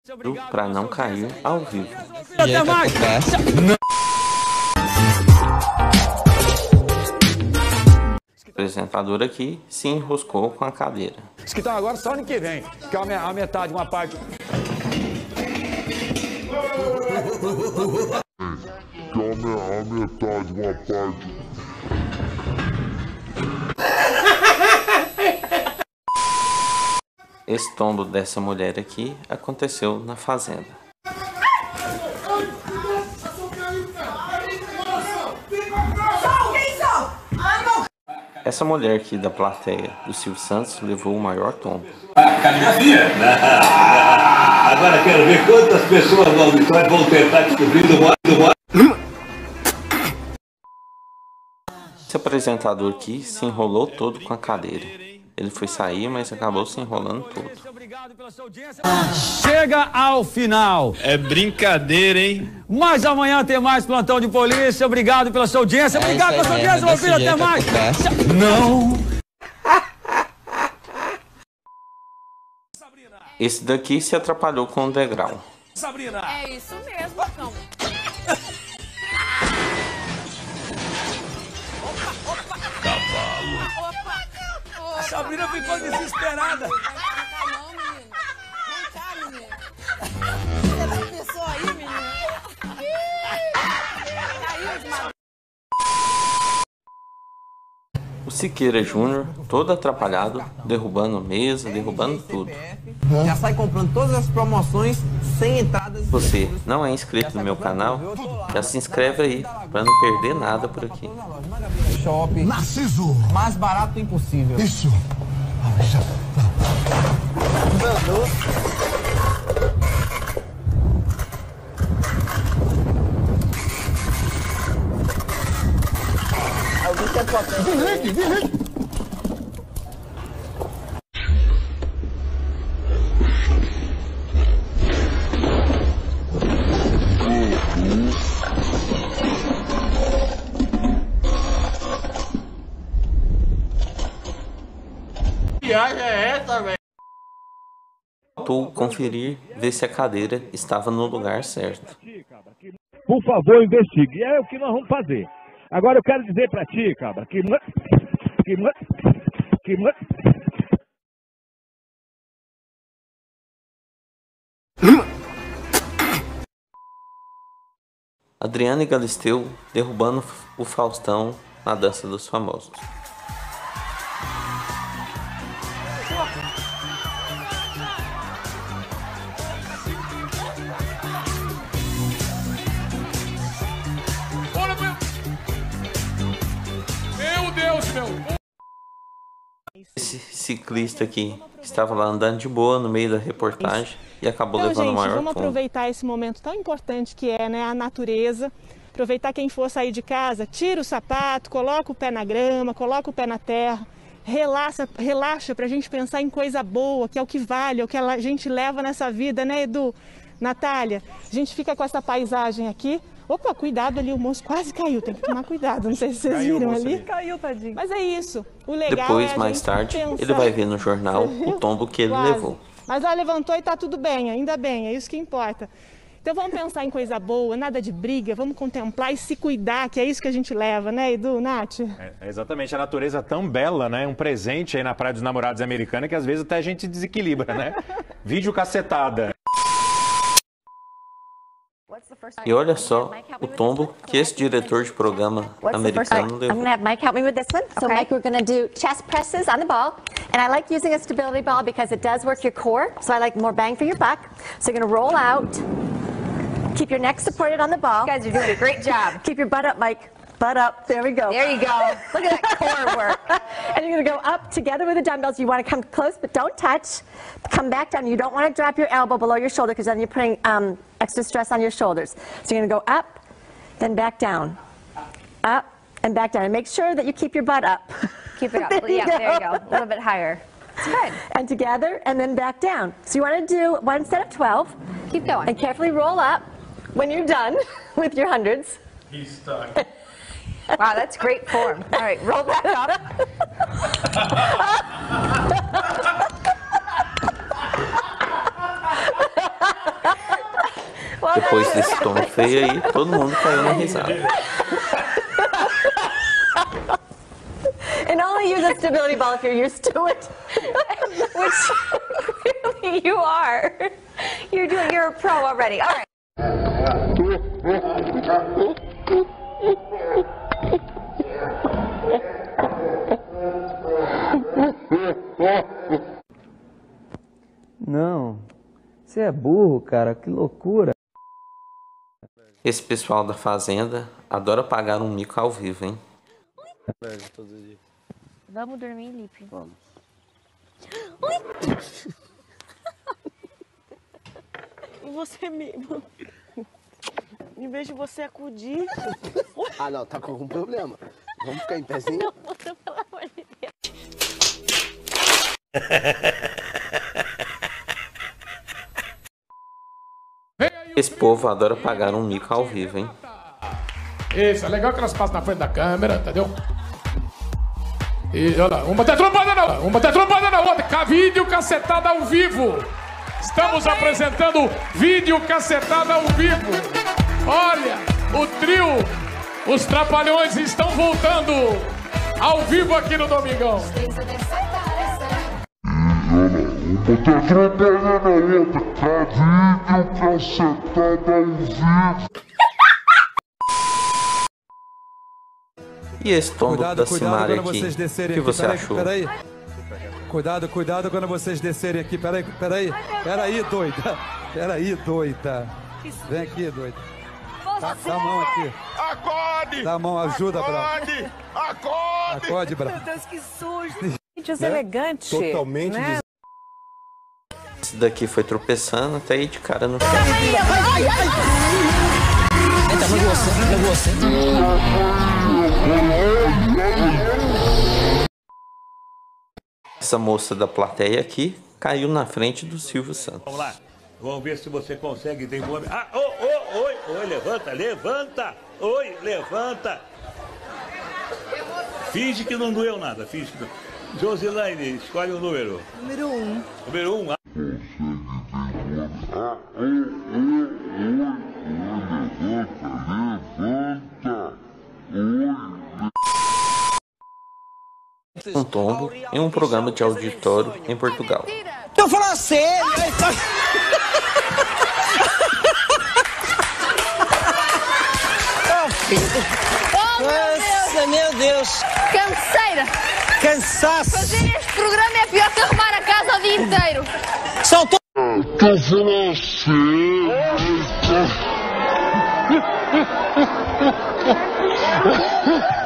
para não cair ao vivo. Até mais! O apresentador aqui se enroscou com a cadeira. Diz que estão agora só ano que vem, que é a metade, uma parte. A metade, uma parte. Esse tombo dessa mulher aqui aconteceu na fazenda. Essa mulher aqui da plateia do Silvio Santos levou o maior tombo. Caligrafia? Agora quero ver quantas pessoas no auditório vão tentar descobrir do modo. Esse apresentador aqui se enrolou todo com a cadeira. Ele foi sair, mas acabou se enrolando todo. Chega ao final. É brincadeira, hein? Mas amanhã tem mais plantão de polícia. Obrigado pela sua audiência. Obrigado pela sua audiência, meu filho. Até mais. Não. Esse daqui se atrapalhou com o degrau. Sabrina. É isso mesmo, cão. A Sabrina ficou desesperada. Não, menino. Vem cá, menino. Você pensou aí, menino? Caiu de madrugada. O Siqueira Júnior, todo atrapalhado, derrubando mesa, derrubando tudo. Já sai comprando todas as promoções sem entradas. Você não é inscrito no meu canal? Já se inscreve aí, para não perder nada por aqui. Shopping. Narciso! Mais barato impossível. Isso! Vem, Faltou conferir, ver se a cadeira estava no lugar certo. Por favor, investigue. É o que nós vamos fazer. Agora eu quero dizer pra ti, cabra, que Adriana e Galisteu derrubando o Faustão na dança dos famosos. Meu Deus, meu. Esse ciclista aqui estava lá andando de boa no meio da reportagem e acabou levando o maior vamos tombo. aproveitar esse momento tão importante que é, né, a natureza. Aproveitar quem for sair de casa, tira o sapato, coloca o pé na grama, coloca o pé na terra. Relaxa pra gente pensar em coisa boa, que é o que vale, é o que a gente leva nessa vida, né, Edu? Natália, a gente fica com essa paisagem aqui. Opa, cuidado ali, o moço quase caiu, tem que tomar cuidado, não sei se vocês viram ali. Caiu, tadinho. Mas é isso, o legal Depois, é a mais gente tarde, pensar. ele vai ver no jornal o tombo que ele Quase. levou. Mas ela levantou e tá tudo bem, ainda bem, é isso que importa. Então vamos pensar em coisa boa, nada de briga, vamos contemplar e se cuidar, que é isso que a gente leva, né, Edu, Nath? Exatamente, a natureza tão bela, né? Um presente aí na Praia dos Namorados americana que às vezes até a gente desequilibra, né? Vídeo cacetada. E olha só o tombo que esse diretor de programa americano levou. I'm going to have Mike help me with this one. So Mike, we're going to do chest presses on the ball. And I like using a stability ball because it does work your core. So I like more bang for your buck. So you're going to roll out. Keep your neck supported on the ball. You guys are doing a great job. Keep your butt up, Mike. Butt up. There we go. There you go. Look at that core work. And you're going to go up together with the dumbbells. You want to come close, but don't touch. Come back down. You don't want to drop your elbow below your shoulder because then you're putting extra stress on your shoulders. So you're going to go up, then back down. Up and back down. And make sure that you keep your butt up. Keep it up. There you Yeah, go. there you go. A little bit higher. It's good. And together, and then back down. So you want to do one set of 12. Keep going. And carefully roll up when you're done with your hundreds. He's stuck. Wow, that's great form. All right, roll back up. Depois desse tom feio aí, todo mundo caiu na risada. And only use a stability ball if you're used to it. Which really you are. You're a pro already. All right. Não, você é burro, cara, que loucura. Esse pessoal da fazenda adora pagar um mico ao vivo, hein? Vamos dormir, Lipe? Vamos. E você mesmo? Em vez de você acudir... Ah, não, tá com algum problema. Vamos ficar em pezinho? Não, pelo amor de Deus. Esse povo adora pagar um mico ao vivo, hein? Isso, é legal que elas passam na frente da câmera, entendeu? E olha lá, uma tá trombada na outra, vídeo cacetada ao vivo. Estamos apresentando vídeo cacetada ao vivo. Olha, o trio, os Trapalhões estão voltando ao vivo aqui no Domingão. Uma tá atrapalhando a outra, vídeo cacetada ao vivo. E esse tombo da Simária aqui, o que você achou? Peraí. Cuidado quando vocês descerem aqui. Peraí, doida. Peraí, doida. Vem aqui, doida. Dá a mão aqui. Acorde! Dá a mão, ajuda, Brau. Acorde! Acorde, Brau. Meu Deus, que susto. Gente, os elegantes. Totalmente né? Esse daqui foi tropeçando até ir de cara no chão. Essa moça da plateia aqui caiu na frente do Silvio Santos. Vamos lá, vamos ver se você consegue desenvolver. Ah, oi, levanta. Oi, levanta. Finge que não doeu nada, finge que não. Josilaine, escolhe o número. Número 1. Número 1. Um tombo em um programa de auditório em Portugal. Tô falando sério! Nossa, meu Deus! Canseira! Cansaço! Fazer este programa é pior que arrumar a casa o dia inteiro. São Tô falando sério!